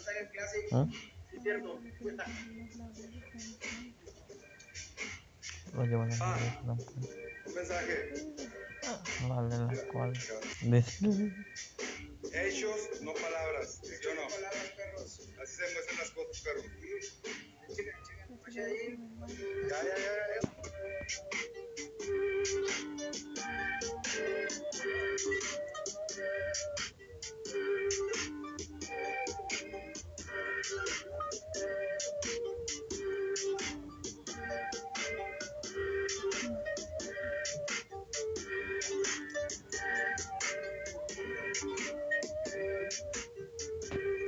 ¿Ah? Lo llevan a la iglesia tampoco. Un mensaje. Vale, la cual. Decirle. Hechos, no palabras. ¿Sí o no? Así se muestran las cosas, perros. Ya, ya, ya.